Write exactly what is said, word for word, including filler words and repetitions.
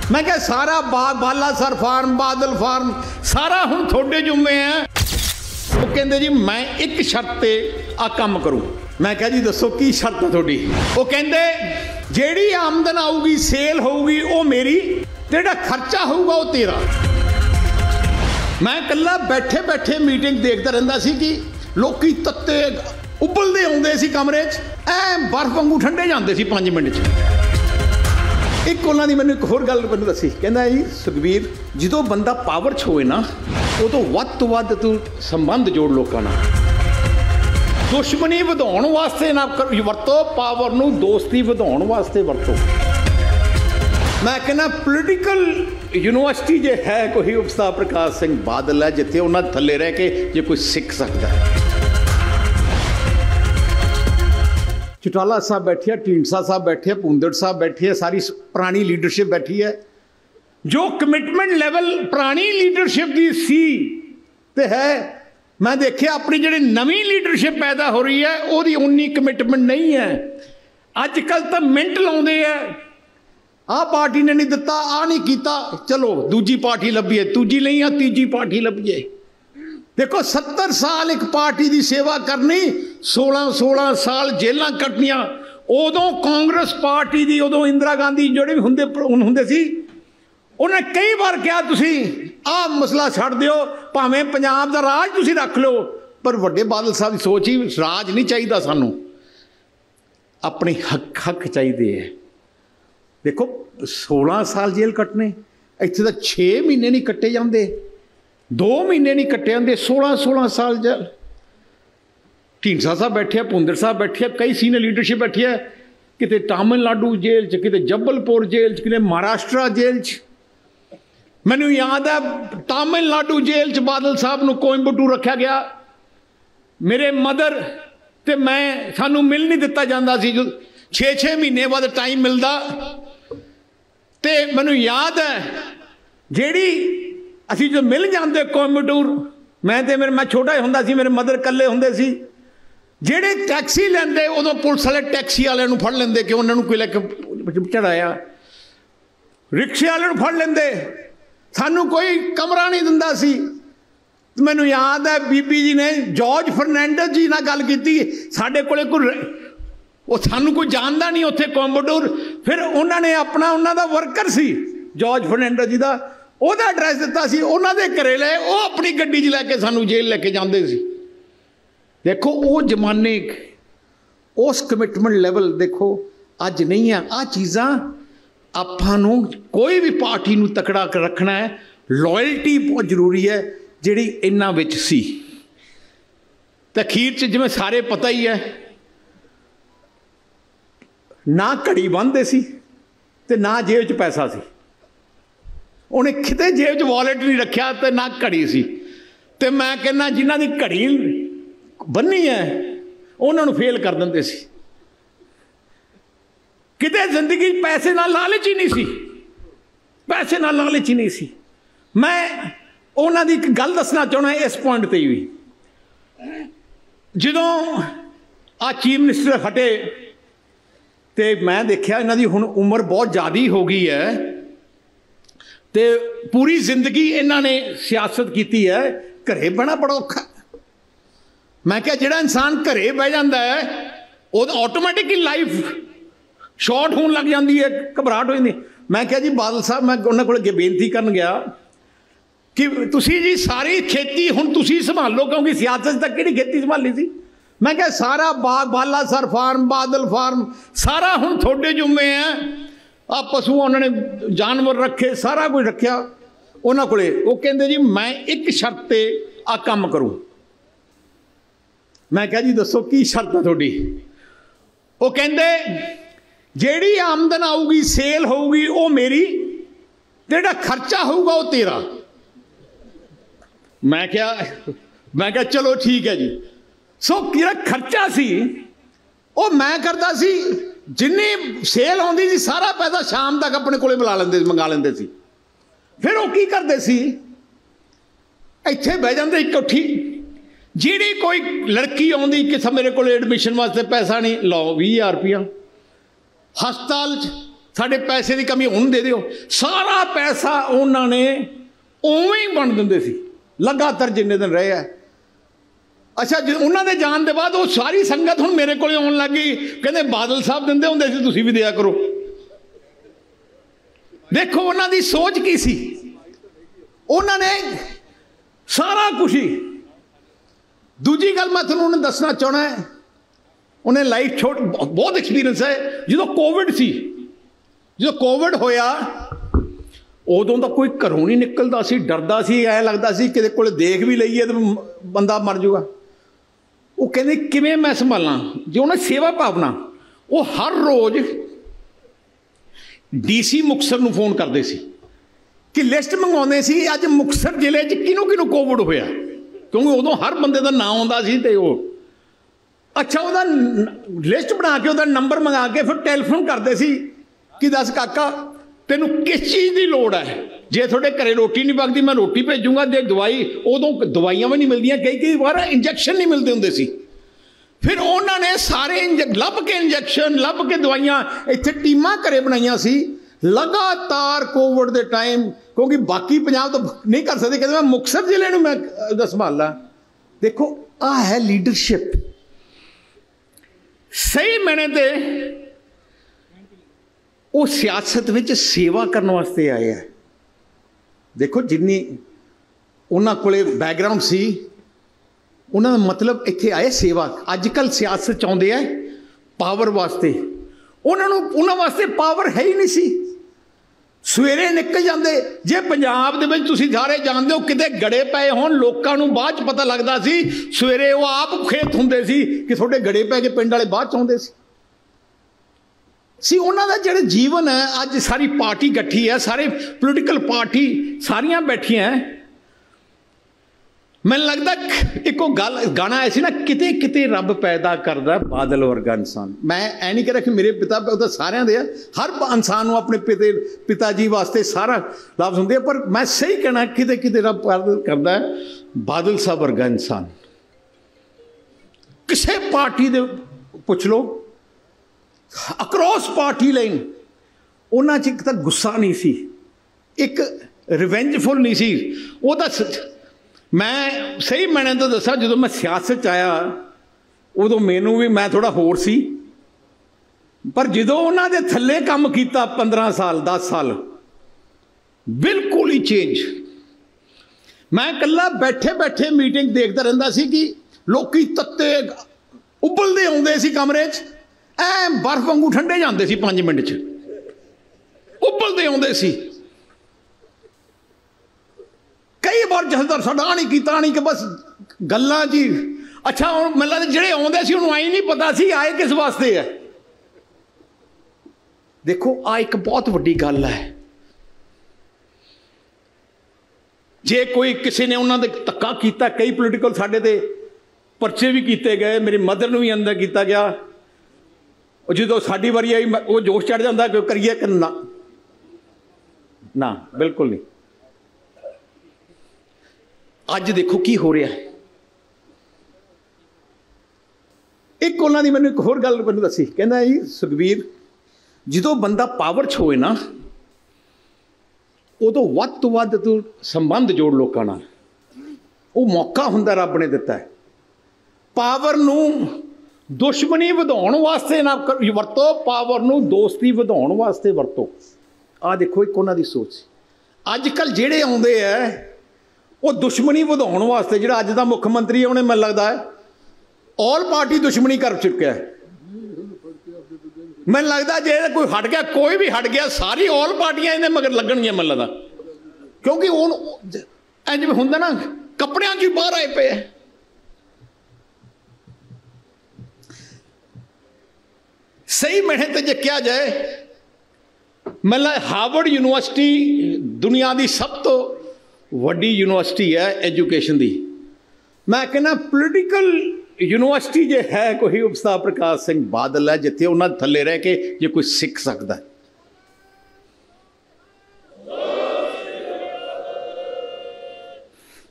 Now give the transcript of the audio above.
मैं क्या सारा बाग बालासर फार्म बादल फार्म सारा हुण थोड़े जुम्मे है। वो कहते जी मैं एक शर्त ते आ काम करूँ। मैं क्या जी दसो की शर्त है थोड़ी। वो कहते जेड़ी आमदन आऊगी सेल होगी वो मेरी, जेड़ा खर्चा होगा वो तेरा। मैं कल्ला बैठे बैठे मीटिंग देखता रहिंदा सी कि लोकी तत्ते उबलते आउंदे सी कमरे च, ऐ बर्फ वांगू ठंडे जांदे सी पाँच मिनट च। एक उन्होंने दी मैंने एक होर गल मैंने दसी, कहना जी सुखबीर जो बंदा पावर च होए ना उदों वध तो वध तू संबंध जोड़ लोगों नाल। दुश्मनी वधाउण वास्ते ना वरतो, पावर नूं दोस्ती वधाउण वास्ते वरतो। मैं कहना पोलीटिकल यूनिवर्सिटी जे है कोई उस्ताद प्रकाश सिंह बादल है जिथे उन्होंने थले रह के जे कोई सीख सकता है। चौटाला साहब बैठे है, ढींडसा साहब बैठे है, भूंदड़ साहब बैठे है, सारी पुरानी लीडरशिप बैठी है। जो कमिटमेंट लेवल पुरानी लीडरशिप की सी ते है, मैं देखिए अपनी जी नवी लीडरशिप पैदा हो रही है वो उन्नी कमिटमेंट नहीं है। अजकल तो मिंट लाते हैं, आ पार्टी ने नहीं दिता, आ नहीं किया, चलो दूजी पार्टी लभी है, दूजी नहीं आ तीजी पार्टी लभी है। देखो सत्तर साल एक पार्टी की सेवा करनी, सोलह सोलह साल जेलों कटनिया। उदों कांग्रेस पार्टी की उदों इंदिरा गांधी जोड़े भी होंदे होंदे सी, उन्हें कई बार कहा तुसी आ मसला छड़ दिओ, भावें पंजाब दा राज तुसी रख लो, पर वड्डे बादल साहब की सोच ही राज नहीं चाहिए, सानू अपने हक हक चाहिए है। देखो सोलह साल जेल कटने, इत्थे तो छे महीने नहीं कट्टे जाते, दो महीने नहीं कट्टे जाते, सोलह सोलह साल जेल। ढींडसा साहब बैठे, भूंदड़ साहब बैठे, कई सीनियर लीडरशिप बैठी है, किते तमिलनाडु जेल च, किते जबलपुर जेल च, किते महाराष्ट्र जेल च। मैनू याद है तमिलनाडु जेल च बादल साहब नूं कोयंबटूर रखा गया, मेरे मदर ते मैं सानू मिल नहीं दिता जाता सी, जो छे छे महीने बाद टाइम मिलता। तो मैनू याद है जेड़ी असी जो मिल जाते कोयंबटूर, मैं तो मेरे मैं छोटा ही होंदा सी, मेरे मदर कल्ले होंदे सी, जेड़े टैक्सी लेंदे उदों पुलिस वाले टैक्सी वाले नूं फड़ लेंदे कि उन्होंने कोई लैके चढ़ाया, रिक्शे वाले नूं फड़ लेंदे, सानू कोई कमरा नहीं दिंदा सी। मैनू याद है बीबी जी ने जॉर्ज फर्नैंडस जी नाल गल कीती, साडे कोले कोई वो सानू कोई जानदा नहीं उत्थे कोयंबटूर, फिर उन्होंने अपना उन्हों का वर्कर सी जॉर्ज फर्नैंडस जी का, ਉਹਦਾ ਐਡਰੈਸ ਦਿੱਤਾ ਸੀ, ਉਹਨਾਂ ਦੇ ਘਰੇ ਲੈ ਉਹ ਆਪਣੀ ਗੱਡੀ 'ਚ ਲੈ ਕੇ ਸਾਨੂੰ ਜੇਲ੍ਹ ਲੈ ਕੇ ਜਾਂਦੇ ਸੀ। ਦੇਖੋ ਉਹ ਜ਼ਮਾਨੇ, ਉਸ ਕਮਿਟਮੈਂਟ ਲੈਵਲ ਦੇਖੋ ਅੱਜ ਨਹੀਂ ਆ। ਆਹ ਚੀਜ਼ਾਂ ਆਪਾਂ ਨੂੰ ਕੋਈ ਵੀ ਪਾਰਟੀ ਨੂੰ ਤਕੜਾ ਰੱਖਣਾ ਹੈ, ਲਾਇਲਟੀ ਬਹੁਤ ਜ਼ਰੂਰੀ ਹੈ ਜਿਹੜੀ ਇਹਨਾਂ ਵਿੱਚ ਸੀ। ਤੇ ਅਖੀਰ 'ਚ ਜਿਵੇਂ ਸਾਰੇ ਪਤਾ ਹੀ ਹੈ, ਨਾ ਘੜੀ ਬੰਨ੍ਹਦੇ ਸੀ ਤੇ ਨਾ ਜੇਬ 'ਚ ਪੈਸਾ ਸੀ। उन्हें किते जेब च वॉलेट नहीं रखा तो ना घड़ी सी। तो मैं कहना जिन्हों की घड़ी बन्नी है उन्होंने फेल कर देंगे सी। किते जिंदगी पैसे ना लालच ही नहीं सी, पैसे ना लालच ही नहीं सी। मैं उन्हों की एक गल दसना चाहना इस पॉइंट पर भी, जो आ चीफ मिनिस्टर हटे तो मैं देखा इन्हों की हुण उम्र बहुत ज़्यादा हो गई है, तो पूरी जिंदगी इन्होंने सियासत की है, घरे बहना बड़ा औखा। मैं क्या जिहड़ा इंसान घरे बह जाता है वो ऑटोमैटिक ही लाइफ शॉर्ट होने लग जाती है, घबराहट हो जाती। मैं क्या जी बादल साहब, मैं उन्होंने को बेनती करन गया कि तुसी जी सारी खेती हुण तुसी संभालो, क्योंकि सियासत तक किहड़ी खेती संभाली सी। मैं क्या सारा बाग बालासर फार्म बादल फार्म सारा हुण थोड़े जुम्मे है। आ पशु उन्होंने जानवर रखे, सारा कुछ रखा उन्होंने कोले। वो कहते जी मैं एक शर्त ते आ काम करूँ। मैं क्या जी दसो की शर्त है थोड़ी। वो कहते जेड़ी आमदन आऊगी सेल होगी वो मेरी, जेड़ा खर्चा होगा वो तेरा। मैं क्या मैं क्या चलो ठीक है जी। सो जेड़ा खर्चा सी वो मैं करता सी, जिन्नी सेल आती सी सारा पैसा शाम तक अपने को बुला लेंदे मंगा लेंदे सी। फिर वो की करते सी, इत्थे बह जाते इकट्ठी, जिहड़ी कोई लड़की आती कि मेरे को एडमिशन वास्ते पैसा नहीं, लो भी हज़ार रुपया, हस्पताल साढ़े पैसे की कमी उन्होंने दे दिओ। सारा पैसा उन्होंने उवें ही बन दिंदे सी लगातार जिन्ने दिन रहे है। अच्छा जो उन्होंने जान के बाद वो सारी संगत हुण मेरे को आउण लग गई, कहते बादल साहब दिंदे हुंदे सी तुसीं भी दिया करो। देखो उन्होंने सोच की सी, उन्होंने सारा कुछ ही। दूजी गल मैं तुहानूं दसना चाहना है, उन्हें लाइफ छोड़ बहुत एक्सपीरियंस है। जो कोविड सी, जो कोविड होया उदों तो कोई घरों नहीं निकलता सी, डरदा सी, ऐ लगदा सी किते कोल देख भी लईए तो बंदा मर जाऊगा। वो कहते किवें मैं संभालां, जो उन्हें सेवा भावना, वो हर रोज़ डी सी मुक्तसर नूं फोन करते सी कि लिस्ट मंगवाते सी अज मुक्तसर जिले च किनू किनू कोविड होया, क्योंकि उदों हर बंदे का नाम आउंदा सी ते वो अच्छा वह लिस्ट बना के वह नंबर मंगा के फिर टैलीफोन करते सी कि दस काका तेनों किस चीज़ की लोड़ है, जे थोड़े घरे रोटी नहीं पकती मैं रोटी भेजूँगा, जे दवाई उदों दवाइयां भी नहीं मिलदियां, कई कई बार इंजैक्शन नहीं मिलते होंदे सी। फिर उन्होंने सारे लभ के इंजैक्शन लभ के दवाइयां इत्थे टीमां घरे बनाईयां सी लगातार कोविड के टाइम, क्योंकि बाकी पंजाब तो नहीं कर सकते, कहते मैं मुक्तसर जिले में मैं संभाला। देखो आ है लीडरशिप। सही मैंने ते वो सियासत विच सेवा करने वास्ते आए हैं। देखो जिन्नी उन्हां कोले बैकग्राउंड सी, उन्हां मतलब इत्थे आए सेवा। अजकल सियासत चाहुंदे है पावर वास्ते, उन्होंने उन्हां वास्ते पावर है ही नहीं सी। सवेरे निकल जाते, जे पंजाब दे विच तुसीं सारे जानते हो किते गड़े पे होण लोकां नूं बाद च पता लगदा सी, सवेरे वो आप खेत हुंदे सी कि थोड़े गड़े पै के पिंड वाले बाद च आउंदे सी। सी उन्हां दा जिहड़ा जीवन है, अज सारी पार्टी इकट्ठी है, सारे पोलिटिकल पार्टी सारियां बैठियां हैं। मैनूं लगदा एक गल गाना आया सी ना, किते किते रब पैदा करदा बादल वर्गा इंसान। मैं ऐ नहीं कह रहा कि मेरे पिता तो सारियां दे, हर इंसान को अपने पिते पिता जी वास्ते सारा लफ्ज़ हुंदे, पर मैं सही कहना किते किते रब पैदा करदा है बादल साहब वर्गा इंसान। किसी पार्टी दे पुछ लो, अक्रॉस पार्टी लाइन उन्हां च एक तां गुस्सा नहीं सी, एक रिवेंजफुल नहीं सी। वो तां मैं सही मैंने तो दसा जो मैं सियासत आया उदों मैनू भी मैं थोड़ा होर सी, पर जो उन्होंने थले काम किया पंद्रह साल दस साल बिल्कुल ही चेंज। मैं कला बैठे बैठे मीटिंग देखता रहा सी कि लोग तत्ते उबलते आते सी कमरे च, ऐ बर्फ वांगू ठंडे जाते सी, पाँच मिनट च उबलते आते सी। कई बार जसदार साडा नहीं किया नहीं कि बस गल्लां जी। अच्छा हुण मैनूं लगदा जिहड़े आउंदे सी उन्होंने आई नहीं पता सी आए किस वास्ते है। देखो आ एक बहुत वड्डी गल है, जे कोई किसी ने उन्होंने धक्का किया, कई पोलिटिकल साडे ते परचे भी किए गए, मेरी मदर नूं भी अंदर किया गया। जो साडी वारी आई वो जोश चढ़ जाता कि करिए कि ना ना बिल्कुल नहीं। अज देखो की हो रहा है। एक उन्होंने मैंने एक होर गल मैंने दसी, कहना जी सुखबीर जो बंदा पावर च होए ना उदों वध तो वध तू संबंध जोड़ लोगों नाल, वो मौका हुंदा रब ने दिता है। पावर नूं दुश्मनी वधाउण वास्ते ना वरतो, पावर नूं दोस्ती वधाउण वास्ते वरतो। आ देखो एक उन्हां दी सोच। अजकल जिहड़े आउंदे है वो दुश्मनी वधाउण वास्ते, जिहड़ा अज दा मुख मंत्री है उन्हें मैनूं लगदा है ऑल पार्टी दुश्मनी कर चुका है। मैनूं लगदा जे कोई हट गया, कोई भी हट गया, सारी ऑल पार्टियां इहदे मगर लगणगीआं मैनूं लगदा, क्योंकि हुण इंज जिवें हुंदा ना कपड़ियां च बाहर आए पे। सही मैंने तो जे कहा जाए, मतलब हार्वर्ड यूनिवर्सिटी दुनिया की सब तो वड्डी यूनिवर्सिटी है एजुकेशन की। मैं कहना पोलिटिकल यूनिवर्सिटी जो है कोई उस्ताद प्रकाश सिंह बादल है, जिथे उन्होंने थले रह के जो कोई सीख सकता है।